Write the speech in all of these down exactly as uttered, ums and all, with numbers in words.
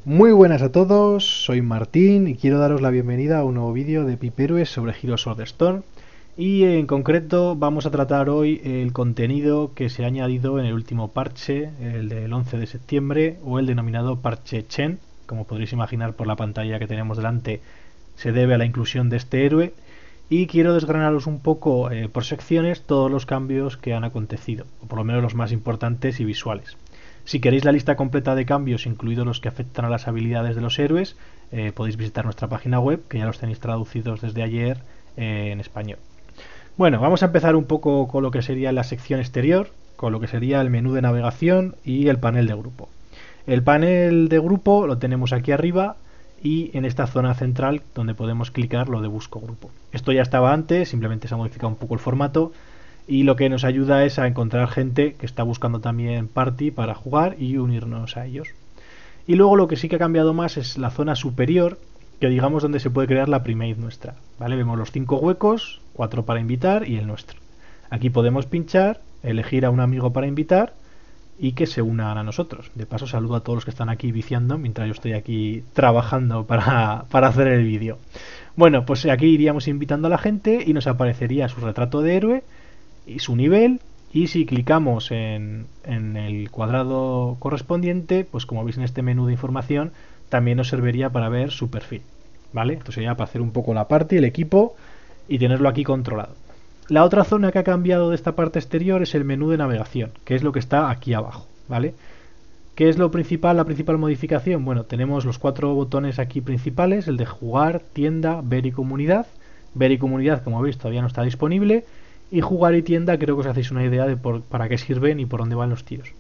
Muy buenas a todos, soy Martín y quiero daros la bienvenida a un nuevo vídeo de Pipehéroes sobre Heroes of the Storm. Y en concreto vamos a tratar hoy el contenido que se ha añadido en el último parche, el del once de septiembre, o el denominado parche Chen. Como podréis imaginar por la pantalla que tenemos delante, se debe a la inclusión de este héroe. Y quiero desgranaros un poco eh, por secciones todos los cambios que han acontecido, o por lo menos los más importantes y visuales. Si queréis la lista completa de cambios, incluidos los que afectan a las habilidades de los héroes, eh, podéis visitar nuestra página web, que ya los tenéis traducidos desde ayer eh, en español. Bueno, vamos a empezar un poco con lo que sería la sección exterior, con lo que sería el menú de navegación y el panel de grupo. El panel de grupo lo tenemos aquí arriba y en esta zona central donde podemos clicar lo de busco grupo. Esto ya estaba antes, simplemente se ha modificado un poco el formato. Y lo que nos ayuda es a encontrar gente que está buscando también party para jugar y unirnos a ellos. Y luego lo que sí que ha cambiado más es la zona superior, que digamos donde se puede crear la primate nuestra. ¿Vale? Vemos los cinco huecos, cuatro para invitar y el nuestro. Aquí podemos pinchar, elegir a un amigo para invitar y que se unan a nosotros. De paso saludo a todos los que están aquí viciando mientras yo estoy aquí trabajando para, para hacer el vídeo. Bueno, pues aquí iríamos invitando a la gente y nos aparecería su retrato de héroe y su nivel, y si clicamos en, en el cuadrado correspondiente, pues como veis en este menú de información también nos serviría para ver su perfil, ¿vale? Esto sería para hacer un poco la party, el equipo y tenerlo aquí controlado. La otra zona que ha cambiado de esta parte exterior es el menú de navegación, que es lo que está aquí abajo, ¿vale? ¿Qué es lo principal, la principal modificación? Bueno, tenemos los cuatro botones aquí principales, el de jugar, tienda, ver y comunidad. Ver y comunidad, como veis, todavía no está disponible. Y jugar y tienda creo que os hacéis una idea de por, para qué sirven y por dónde van los tiros.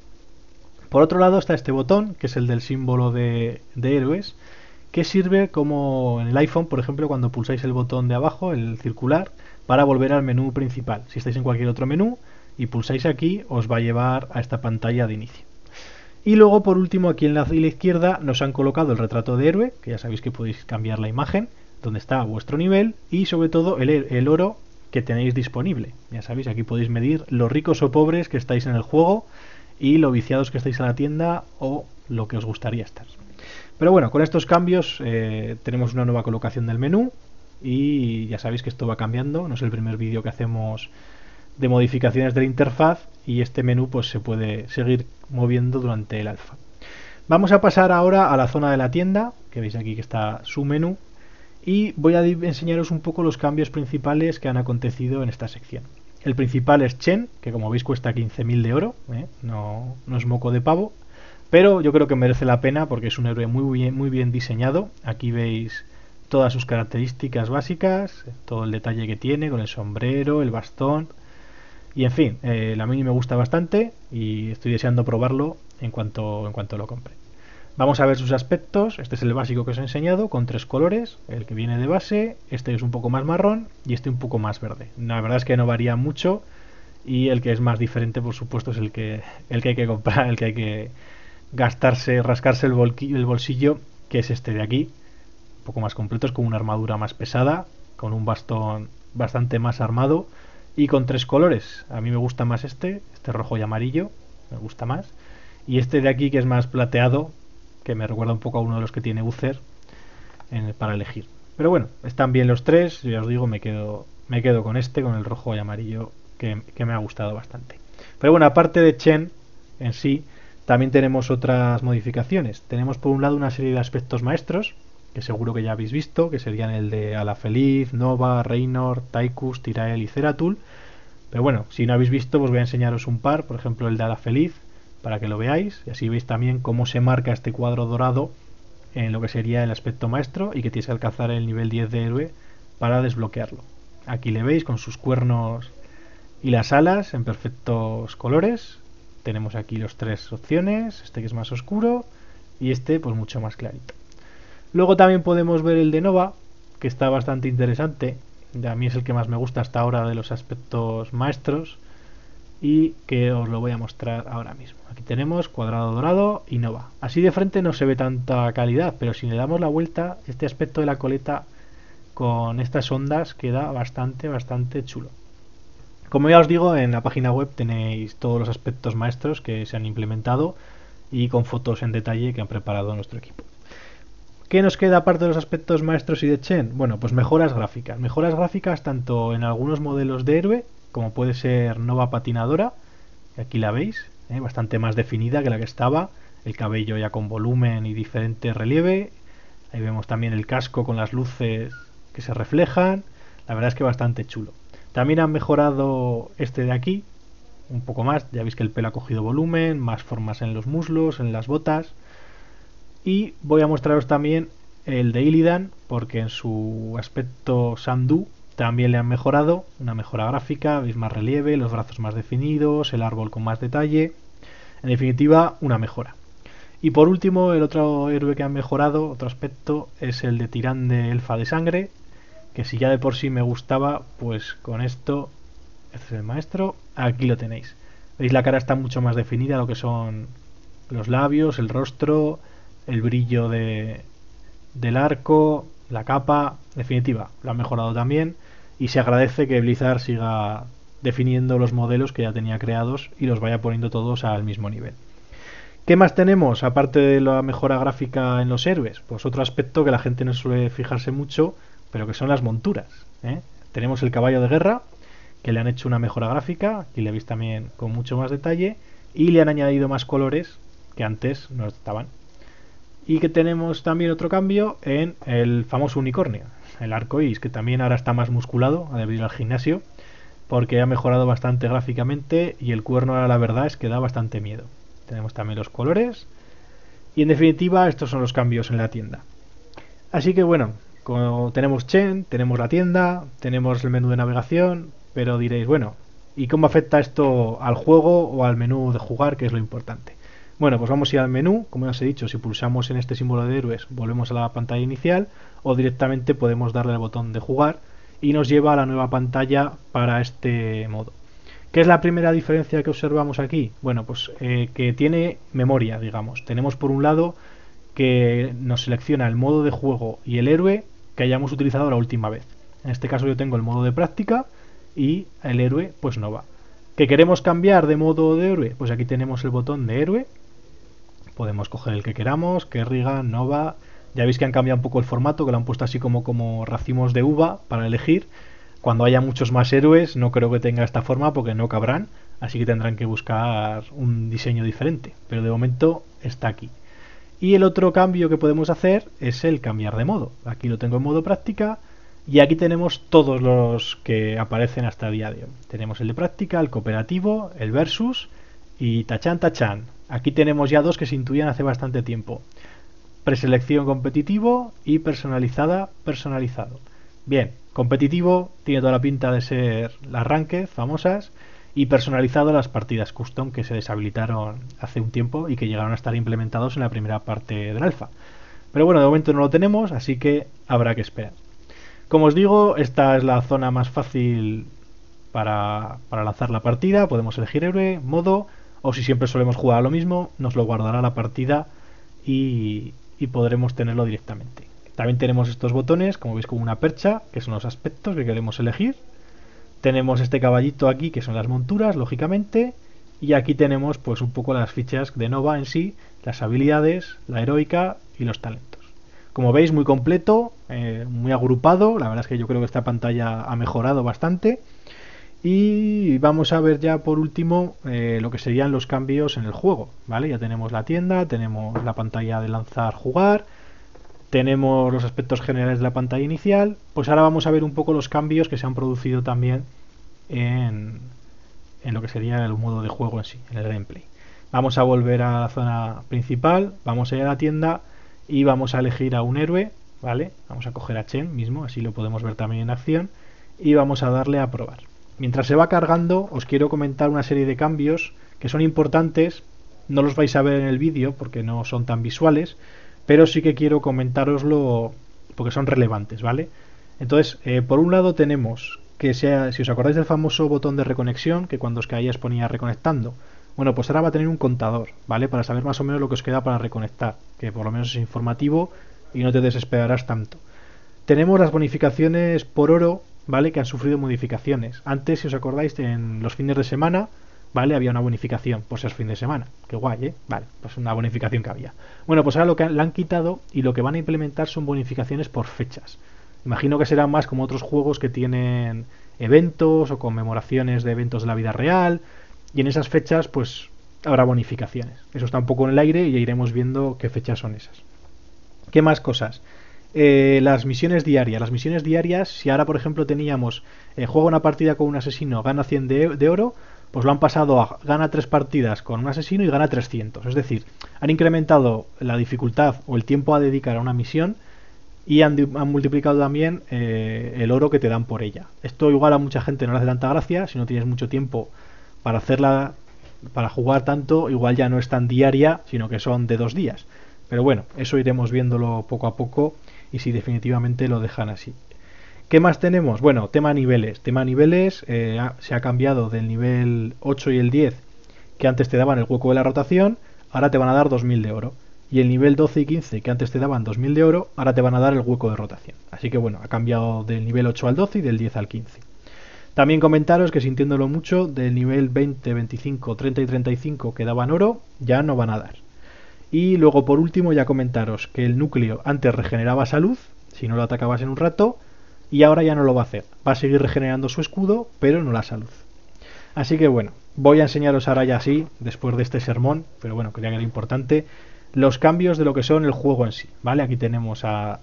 Por otro lado está este botón, que es el del símbolo de, de héroes, que sirve como en el iPhone, por ejemplo, cuando pulsáis el botón de abajo, el circular, para volver al menú principal. Si estáis en cualquier otro menú y pulsáis aquí, os va a llevar a esta pantalla de inicio. Y luego, por último, aquí en la, en la izquierda nos han colocado el retrato de héroe, que ya sabéis que podéis cambiar la imagen, donde está vuestro nivel, y sobre todo el, el oro que tenéis disponible. Ya sabéis, aquí podéis medir lo ricos o pobres que estáis en el juego y lo viciados que estáis a la tienda o lo que os gustaría estar. Pero bueno, con estos cambios eh, tenemos una nueva colocación del menú y ya sabéis que esto va cambiando. No es el primer vídeo que hacemos de modificaciones de la interfaz y este menú pues se puede seguir moviendo durante el alfa. Vamos a pasar ahora a la zona de la tienda, que veis aquí que está su menú. Y voy a enseñaros un poco los cambios principales que han acontecido en esta sección. El principal es Chen, que como veis cuesta quince mil de oro, ¿eh? no, no es moco de pavo, pero yo creo que merece la pena porque es un héroe muy bien, muy bien diseñado. Aquí veis todas sus características básicas, todo el detalle que tiene con el sombrero, el bastón y en fin, eh, a mí me gusta bastante y estoy deseando probarlo en cuanto, en cuanto lo compre. Vamos a ver sus aspectos. Este es el básico que os he enseñado, con tres colores. El que viene de base, este es un poco más marrón y este un poco más verde. La verdad es que no varía mucho y el que es más diferente, por supuesto, es el que, el que hay que comprar, el que hay que gastarse, rascarse el, el bolsillo, que es este de aquí. Un poco más completo, es con una armadura más pesada, con un bastón bastante más armado y con tres colores. A mí me gusta más este, este rojo y amarillo, me gusta más. Y este de aquí que es más plateado, que me recuerda un poco a uno de los que tiene Uther en, para elegir. Pero bueno, están bien los tres, yo ya os digo, me quedo, me quedo con este, con el rojo y amarillo, que, que me ha gustado bastante. Pero bueno, aparte de Chen en sí, también tenemos otras modificaciones. Tenemos por un lado una serie de aspectos maestros, que seguro que ya habéis visto, que serían el de Alafeliz, Nova, Reynor, Tychus, Tirael y Zeratul. Pero bueno, si no habéis visto, pues voy a enseñaros un par, por ejemplo el de Alafeliz, para que lo veáis y así veis también cómo se marca este cuadro dorado en lo que sería el aspecto maestro y que tienes que alcanzar el nivel diez de héroe para desbloquearlo. Aquí le veis con sus cuernos y las alas en perfectos colores. Tenemos aquí las tres opciones, este que es más oscuro y este pues mucho más clarito. Luego también podemos ver el de Nova, que está bastante interesante. A mí es el que más me gusta hasta ahora de los aspectos maestros y que os lo voy a mostrar ahora mismo. Aquí tenemos cuadrado dorado y Nova. Así de frente no se ve tanta calidad, pero si le damos la vuelta, este aspecto de la coleta con estas ondas queda bastante, bastante chulo. Como ya os digo, en la página web tenéis todos los aspectos maestros que se han implementado y con fotos en detalle que han preparado nuestro equipo. ¿Qué nos queda aparte de los aspectos maestros y de Chen? Bueno, pues mejoras gráficas. Mejoras gráficas tanto en algunos modelos de héroe, como puede ser Nova Patinadora, que aquí la veis, ¿eh? Bastante más definida que la que estaba, el cabello ya con volumen y diferente relieve. Ahí vemos también el casco con las luces que se reflejan. La verdad es que bastante chulo. También han mejorado este de aquí un poco más. Ya veis que el pelo ha cogido volumen, más formas en los muslos, en las botas. Y voy a mostraros también el de Illidan, porque en su aspecto Sandu también le han mejorado. Una mejora gráfica, veis más relieve, los brazos más definidos, el árbol con más detalle. En definitiva, una mejora. Y por último, el otro héroe que han mejorado, otro aspecto, es el de Tirande Elfa de Sangre, que si ya de por sí me gustaba, pues con esto, este es el maestro, aquí lo tenéis. Veis, la cara está mucho más definida, lo que son los labios, el rostro, el brillo de, del arco, la capa, en definitiva, lo han mejorado también, y se agradece que Blizzard siga definiendo los modelos que ya tenía creados y los vaya poniendo todos al mismo nivel. ¿Qué más tenemos aparte de la mejora gráfica en los héroes? Pues otro aspecto que la gente no suele fijarse mucho, pero que son las monturas, ¿eh? Tenemos el caballo de guerra, que le han hecho una mejora gráfica, aquí le veis también con mucho más detalle, y le han añadido más colores que antes no estaban. Y que tenemos también otro cambio en el famoso unicornio, el arco iris, que también ahora está más musculado, ha debido ir al gimnasio, porque ha mejorado bastante gráficamente y el cuerno ahora la verdad es que da bastante miedo. Tenemos también los colores y en definitiva estos son los cambios en la tienda. Así que bueno, como tenemos Chen, tenemos la tienda, tenemos el menú de navegación, pero diréis, bueno, ¿y cómo afecta esto al juego o al menú de jugar, que es lo importante? Bueno, pues vamos a ir al menú, como ya os he dicho, si pulsamos en este símbolo de héroes volvemos a la pantalla inicial o directamente podemos darle al botón de jugar y nos lleva a la nueva pantalla para este modo. ¿Qué es la primera diferencia que observamos aquí? Bueno, pues eh, que tiene memoria, digamos. Tenemos por un lado que nos selecciona el modo de juego y el héroe que hayamos utilizado la última vez. En este caso yo tengo el modo de práctica y el héroe pues no va. ¿Que queremos cambiar de modo de héroe? Pues aquí tenemos el botón de héroe. Podemos coger el que queramos, Kerrigan, Nova. Ya veis que han cambiado un poco el formato, que lo han puesto así como, como racimos de uva para elegir. Cuando haya muchos más héroes no creo que tenga esta forma porque no cabrán, así que tendrán que buscar un diseño diferente, pero de momento está aquí. Y el otro cambio que podemos hacer es el cambiar de modo. Aquí lo tengo en modo práctica y aquí tenemos todos los que aparecen hasta el día de hoy. Tenemos el de práctica, el cooperativo, el versus y tachan tachan. Aquí tenemos ya dos que se intuían hace bastante tiempo. Preselección competitivo y personalizada personalizado. Bien, competitivo tiene toda la pinta de ser las ranked famosas y personalizado las partidas custom que se deshabilitaron hace un tiempo y que llegaron a estar implementados en la primera parte del alfa. Pero bueno, de momento no lo tenemos, así que habrá que esperar. Como os digo, esta es la zona más fácil para, para lanzar la partida. Podemos elegir héroe, modo, o si siempre solemos jugar a lo mismo, nos lo guardará la partida y, y podremos tenerlo directamente. También tenemos estos botones, como veis, como una percha, que son los aspectos que queremos elegir. Tenemos este caballito aquí, que son las monturas, lógicamente. Y aquí tenemos pues un poco las fichas de Nova en sí, las habilidades, la heroica y los talentos. Como veis, muy completo, eh, muy agrupado. La verdad es que yo creo que esta pantalla ha mejorado bastante. Y vamos a ver ya por último eh, lo que serían los cambios en el juego, ¿vale? Ya tenemos la tienda, tenemos la pantalla de lanzar jugar, tenemos los aspectos generales de la pantalla inicial. Pues ahora vamos a ver un poco los cambios que se han producido también en, en lo que sería el modo de juego en sí, en el gameplay. Vamos a volver a la zona principal, vamos a ir a la tienda y vamos a elegir a un héroe, ¿vale? Vamos a coger a Chen mismo, así lo podemos ver también en acción, y vamos a darle a probar. Mientras se va cargando, os quiero comentar una serie de cambios que son importantes. No los vais a ver en el vídeo porque no son tan visuales, pero sí que quiero comentároslo porque son relevantes, ¿vale? Entonces, eh, por un lado tenemos que, sea, si os acordáis del famoso botón de reconexión, que cuando os caíais ponía reconectando, bueno, pues ahora va a tener un contador, ¿vale? Para saber más o menos lo que os queda para reconectar, que por lo menos es informativo y no te desesperarás tanto. Tenemos las bonificaciones por oro, ¿vale? Que han sufrido modificaciones. Antes, si os acordáis, en los fines de semana ¿vale? Había una bonificación por ser fin de semana. Qué guay, ¿eh? Vale, pues una bonificación que había. Bueno, pues ahora lo que la han quitado y lo que van a implementar son bonificaciones por fechas. Imagino que serán más como otros juegos que tienen eventos o conmemoraciones de eventos de la vida real, y en esas fechas pues habrá bonificaciones. Eso está un poco en el aire y ya iremos viendo qué fechas son esas. ¿Qué más cosas? Eh, las misiones diarias. Las misiones diarias, si ahora por ejemplo teníamos eh, juega una partida con un asesino, gana cien de, de oro, pues lo han pasado a gana tres partidas con un asesino y gana trescientos. Es decir, han incrementado la dificultad o el tiempo a dedicar a una misión y han, han multiplicado también eh, el oro que te dan por ella. Esto igual a mucha gente no le hace tanta gracia. Si no tienes mucho tiempo para hacerla, para jugar tanto, igual ya no es tan diaria, sino que son de dos días. Pero bueno, eso iremos viéndolo poco a poco y si definitivamente lo dejan así. ¿Qué más tenemos? Bueno, tema niveles. Tema niveles eh, ha, se ha cambiado del nivel ocho y el diez, que antes te daban el hueco de la rotación, ahora te van a dar dos mil de oro. Y el nivel doce y quince, que antes te daban dos mil de oro, ahora te van a dar el hueco de rotación. Así que bueno, ha cambiado del nivel ocho al doce y del diez al quince. También comentaros que, sintiéndolo mucho, del nivel veinte, veinticinco, treinta y treinta y cinco que daban oro, ya no van a dar. Y luego por último ya comentaros que el núcleo antes regeneraba salud, si no lo atacabas en un rato, y ahora ya no lo va a hacer. Va a seguir regenerando su escudo, pero no la salud. Así que bueno, voy a enseñaros ahora ya así, después de este sermón, pero bueno, quería que era importante, los cambios de lo que son el juego en sí, ¿vale? Aquí tenemos a,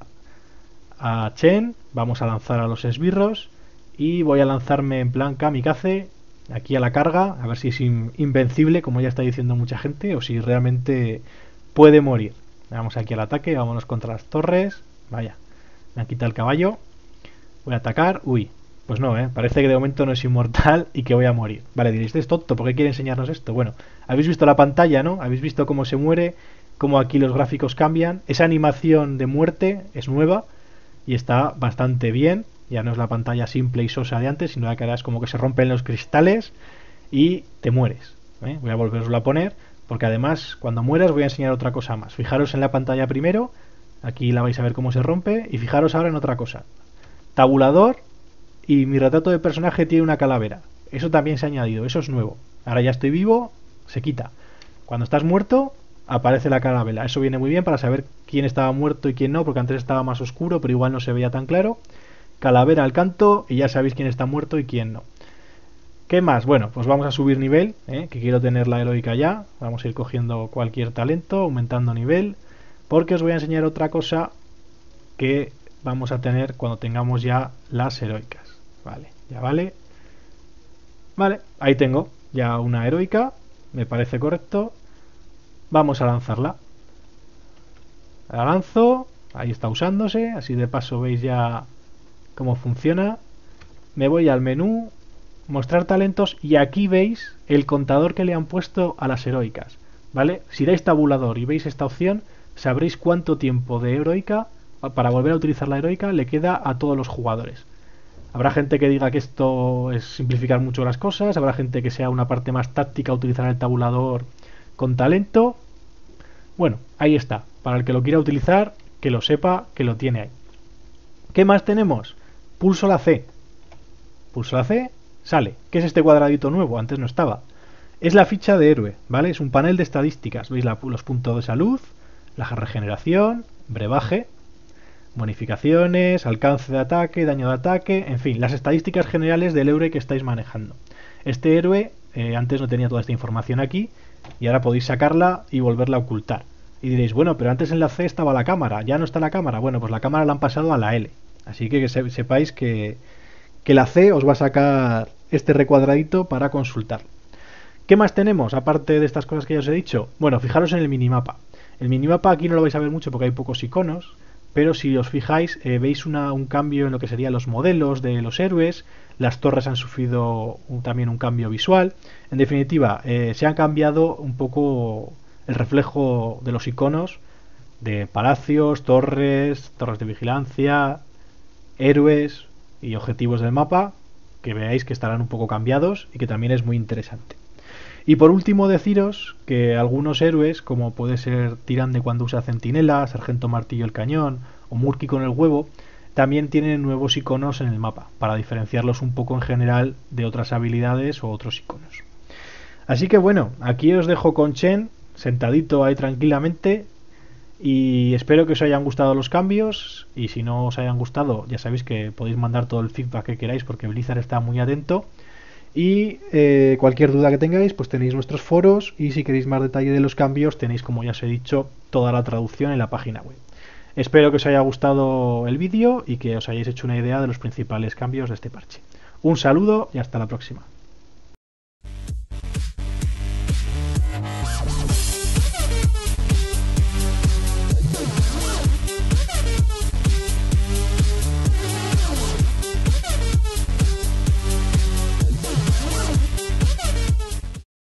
a Chen, vamos a lanzar a los esbirros y voy a lanzarme en plan kamikaze aquí a la carga, a ver si es in, invencible, como ya está diciendo mucha gente, o si realmente puede morir. Vamos aquí al ataque, vámonos contra las torres, vaya, me han quitado el caballo, voy a atacar, uy, pues no, ¿eh? Parece que de momento no es inmortal y que voy a morir. Vale, diréis, ¿es tonto? ¿Por qué quiere enseñarnos esto? Bueno, habéis visto la pantalla, ¿no? Habéis visto cómo se muere, cómo aquí los gráficos cambian. Esa animación de muerte es nueva y está bastante bien. Ya no es la pantalla simple y sosa de antes, sino que ahora es como que se rompen los cristales y te mueres, ¿eh? Voy a volveroslo a poner, porque además cuando mueras voy a enseñar otra cosa más. Fijaros en la pantalla primero, aquí la vais a ver cómo se rompe, y fijaros ahora en otra cosa. Tabulador, y mi retrato de personaje tiene una calavera. Eso también se ha añadido, eso es nuevo. Ahora ya estoy vivo, se quita. Cuando estás muerto, aparece la calavera. Eso viene muy bien para saber quién estaba muerto y quién no, porque antes estaba más oscuro, pero igual no se veía tan claro. Calavera al canto y ya sabéis quién está muerto y quién no. ¿Qué más? Bueno, pues vamos a subir nivel, ¿eh? Que quiero tener la heroica ya. Vamos a ir cogiendo cualquier talento, aumentando nivel, porque os voy a enseñar otra cosa que vamos a tener cuando tengamos ya las heroicas. Vale, ya vale. Vale, ahí tengo ya una heroica, me parece correcto. Vamos a lanzarla. La lanzo, ahí está usándose, así de paso veis ya cómo funciona. Me voy al menú, mostrar talentos, y aquí veis el contador que le han puesto a las heroicas, ¿vale? Si dais tabulador y veis esta opción, sabréis cuánto tiempo de heroica, para volver a utilizar la heroica, le queda a todos los jugadores. Habrá gente que diga que esto es simplificar mucho las cosas, habrá gente que sea una parte más táctica utilizar el tabulador con talento. Bueno, ahí está, para el que lo quiera utilizar, que lo sepa, que lo tiene ahí. ¿Qué más tenemos? Pulso la C. Pulso la C, sale. ¿Qué es este cuadradito nuevo? Antes no estaba. Es la ficha de héroe, ¿vale? Es un panel de estadísticas. Veis la, los puntos de salud, la regeneración, brebaje, bonificaciones, alcance de ataque, daño de ataque, en fin, las estadísticas generales del héroe que estáis manejando. Este héroe eh, antes no tenía toda esta información aquí y ahora podéis sacarla y volverla a ocultar. Y diréis, bueno, pero antes en la C estaba la cámara, ya no está la cámara. Bueno, pues la cámara la han pasado a la L. Así que, que se, sepáis que, que la C os va a sacar este recuadradito para consultar. ¿Qué más tenemos aparte de estas cosas que ya os he dicho? Bueno, fijaros en el minimapa. El minimapa aquí no lo vais a ver mucho porque hay pocos iconos, pero si os fijáis eh, veis una, un cambio en lo que serían los modelos de los héroes. Las torres han sufrido un, también un cambio visual. En definitiva, eh, se han cambiado un poco el reflejo de los iconos de palacios, torres, torres de vigilancia, héroes y objetivos del mapa, que veáis que estarán un poco cambiados y que también es muy interesante. Y por último deciros que algunos héroes, como puede ser Tyrande cuando usa centinela, Sargento Martillo el cañón o Murky con el huevo, también tienen nuevos iconos en el mapa, para diferenciarlos un poco en general de otras habilidades o otros iconos. Así que bueno, aquí os dejo con Chen, sentadito ahí tranquilamente, y espero que os hayan gustado los cambios, y si no os hayan gustado, ya sabéis que podéis mandar todo el feedback que queráis porque Blizzard está muy atento. Y eh, cualquier duda que tengáis, pues tenéis nuestros foros, y si queréis más detalle de los cambios, tenéis, como ya os he dicho, toda la traducción en la página web. Espero que os haya gustado el vídeo y que os hayáis hecho una idea de los principales cambios de este parche. Un saludo y hasta la próxima.